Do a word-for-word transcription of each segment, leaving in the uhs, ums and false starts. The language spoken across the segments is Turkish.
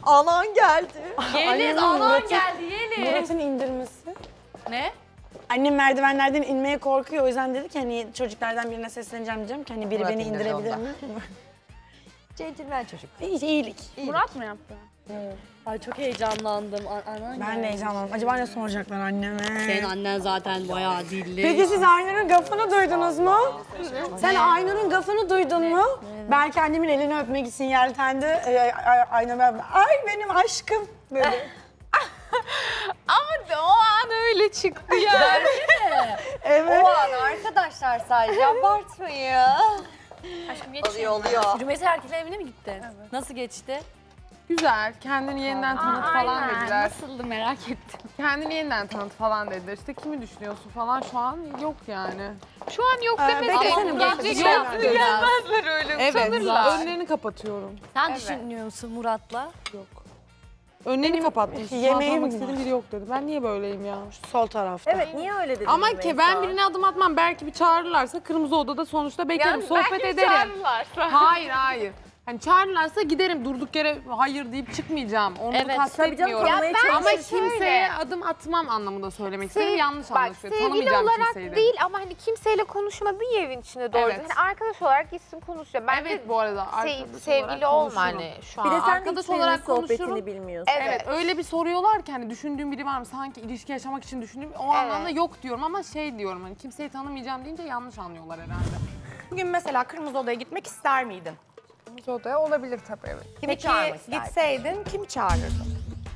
Anan geldi. Yeliz, Annemin anan Murat'ın- geldi Yeliz. Murat'ın indirmesi. Ne? Annem merdivenlerden inmeye korkuyor. O yüzden dedi ki hani çocuklardan birine sesleneceğim diyeceğim ki hani biri Murat beni indirdi indirebilir ondan. mi? Centilmen çocuk. İyi, iyilik. Murat mı yaptı? Ay çok heyecanlandım. An anan Ben de geldi. heyecanlandım. Acaba ne soracaklar anneme? Senin annen zaten bayağı dilli. Peki siz Aynur'un gafını duydunuz mu? Sen Aynur'un gafını duydun mu? Belki annemin elini öpmek için yeltendi. Ee, Aynur ben, ay benim aşkım dedi. Ama o an öyle çıktı ya. Evet. O an arkadaşlar sadece abartmayın. Aşkım Oluyor oluyor. Rümeysa erkekler evine mi gittin? Nasıl geçti? Güzel, kendini yeniden tanıt falan dediler. Nasıldı merak ettim. Kendini yeniden tanıt falan dediler. İşte kimi düşünüyorsun falan şu an yok yani. Şu an yok Ee, demesin. beklesene, bak, bir şey Yok gelmezler öyle. Evet. Utanırlar. Önlerini kapatıyorum. Sen düşünüyor musun Murat'la? Yok. Önlerini kapattım. Şu an yemeğim tanımak var. istediğim biri yok dedi. Ben niye böyleyim ya? Sol tarafta. Evet niye öyle dedin Ama ki Rümeysa? ben birine adım atmam. Belki bir çağırırlarsa kırmızı odada sonuçta beklerim. Sohbet ederim. Hayır hayır. Hani çağırırlarsa giderim durduk yere hayır deyip çıkmayacağım. Onu Evet, kastetmiyorum. tanımaya Ya ben- ama çalışırsın. kimseye adım atmam anlamında söylemek istedim. Yanlış Bak anlaşılıyor. sevgili Tanımayacağım olarak kimseyi dedim. değil ama hani kimseyle konuşmadı ya evin içinde doğru. Evet. Hani arkadaş olarak gitsin konuşuyor. Ben Evet bu arada arkadaş se- sevgili olarak olma konuşurum. hani şu an. Bir de sen Arkadaş hiçbirinin olarak sohbetini konuşurum. bilmiyorsun. Evet. Evet öyle bir soruyorlar ki hani düşündüğüm biri var mı? Sanki ilişki yaşamak için düşündüğüm o anlamda yok diyorum ama şey diyorum hani kimseyi tanımayacağım deyince yanlış anlıyorlar herhalde. Bugün mesela Kırmızı Oda'ya gitmek ister miydin? Kırmızı odaya olabilir tabii evet. Kimi Peki çağırmak isterdin? gitseydin kimi çağırırdın?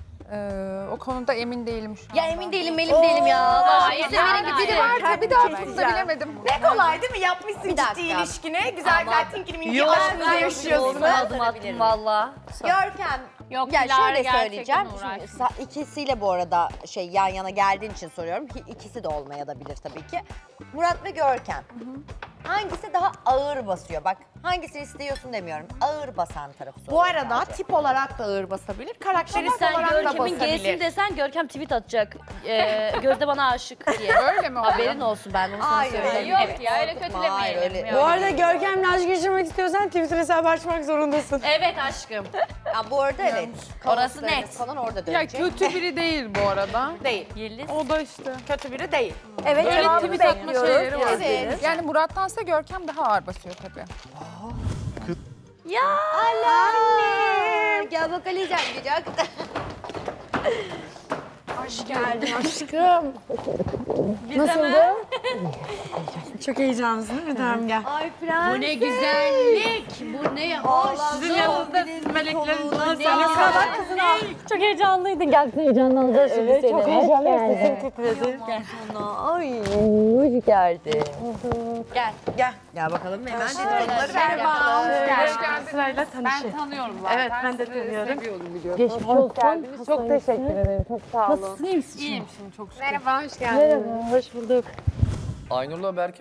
Ee, o konuda emin değilim şu an. Ya emin değilim, elim değilim ya. Allah Hayır, aşkına. hayır, Biri hayır. var. Kalbimi keseceğim. bilemedim. Ne kolay değil mi? Yapmışsın Bir ciddi dakika. ilişkine. Güzel güzel tinkini minki Yok, aşkınızı ben yaşıyorsun. yoluma adım attım valla. Görkem. Yok, Ya Dilara şöyle gerçekten söyleyeceğim. uğraşmış. Şimdi sa- ikisiyle bu arada şey yan yana geldiğin için soruyorum. Ki ikisi de olmaya da bilir tabii ki. Murat ve Görkem. Hangisi daha ağır basıyor? Bak hangisini istiyorsun demiyorum. Ağır basan tarafı Bu soruyorum arada sadece. tip olarak da ağır basabilir, Şimdi karakteristik sen olarak da Görkem'in gelsin basabilir. desen Görkem tweet atacak. Ee, Gözde bana aşık diye. Öyle mi Haberin olsun ben onu sana Hayır, söyleyeyim. hayır. Yok ya öyle kötülemeyelim. Hayır, öyle- Ya. Bu arada Görkem'le aşk yaşamak istiyorsan Twitter hesabı açmak zorundasın. Evet aşkım. Ya bu arada evet. Orası Kaoslarınız net. Falan orada Ya dönecek. kötü biri değil bu arada. Değil. Yeliz. O da işte. Kötü biri değil. Evet Öyle cevabını tweet atma bekliyoruz. şeyleri var. Evet. Yani Murat'tansa Görkem daha ağır basıyor tabii. Ya anne. Gel bak Alican güzel. Hoş geldin aşkım. Nasıldı? Çok heyecanlısın değil mi? Tamam gel. Ay prens. Bu ne güzellik. Bu ne hoş. Sizin yanınızda meleklerin Ne güzel. Çok heyecanlıydın. Gel heyecanlanacağız şimdi evet, seni. Çok heyecanlıydı. Sesim titredi. Gel sana. Ay hoş geldin. Gel. Gel. Gel bakalım hemen. Merhaba. Hoş geldin. Sırayla Ben tanışın. tanıyorum zaten. Evet, ben de Sizi tanıyorum. Seviyordum biliyorum. Geçmiş olsun. Çok teşekkür ederim. Çok sağ olun. Nasılsın iyi misin? İyiyim şimdi çok şükür. Merhaba hoş geldin. Merhaba, hoş bulduk. Aynur'la Berke